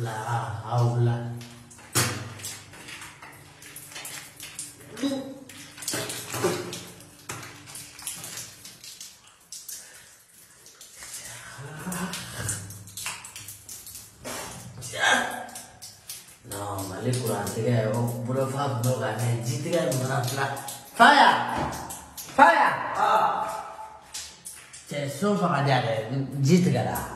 La haula. No, mali kurang tiga. Bro, faham no kan? Jitikan mana? Fire. So far dia ada jitikan lah.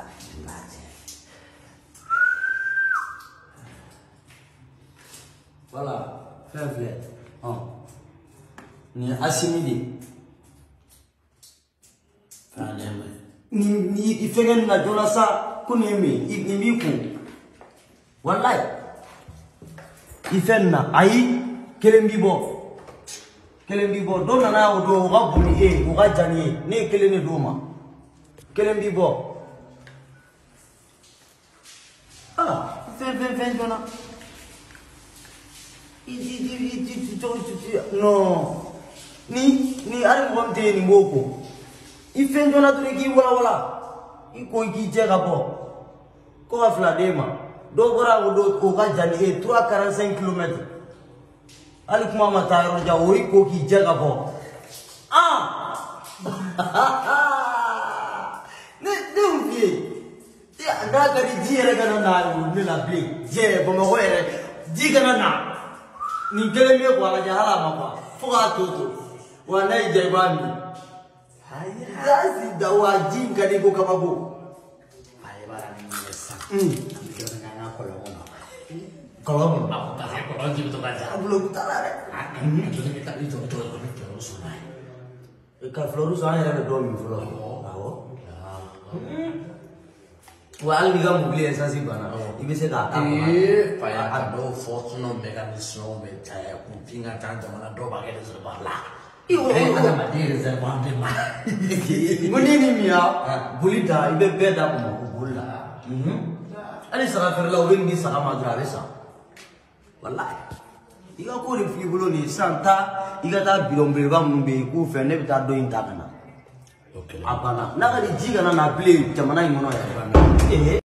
Voilà, faible. Ni asimili. Ni ifengen na dola sa kunemi ni ku. Wallahi. Ifenna ai kelembibo. Kelembibo do na o do ga buni o ga jani ne kelene do ma. Kelembibo. Fen jona. No. Ni ari mo mte ni ngoko. Ifen jona tu ki wala. Iko ki jega bo. Ko ga fladema. Do gora do ko ga jani 345 km. Ali kuma mata ro ja ori ko ki jega bo. Ne dumbi. Ya da ga di jere ga na ni la bli. Je bo mo ere. Ji ga na. Ni keleme kwa ga hala mapa. Fuga toto. Wana ije bami. Haya, dawa jinga ni boka babu. Haya barang ni yesa. Kita nanya kolom. Aku tak saya kolom gitu baca. Belum utara re. Itu kita itu sunai. Ka florus ane re do mi florus. Wal ni ga mugli esa si bana. Ibe se ka ta. Paya kado fortune mechanism be taya kupinga tanta mana do bagere serbala. Ada madiri serba bema. Ngoni ni mia bulita ibe beda ko bulla. Ali sara ferla wengi saka magrave sa. Wallahi. Iga ko ri fi bulo ni santa iga ta bilombe ba mumbe ku fe ne bita do inta kana. Okay. Apana. Na ga di jiga na play jamana imono ya.